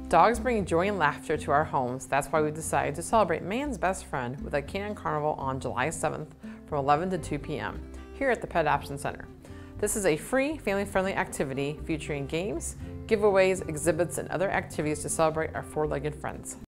Dogs bring joy and laughter to our homes. That's why we decided to celebrate man's best friend with a Canine Carnival on July 7th from 11 to 2 p.m. here at the Pet Adoption Center. This is a free, family-friendly activity featuring games, giveaways, exhibits, and other activities to celebrate our four-legged friends.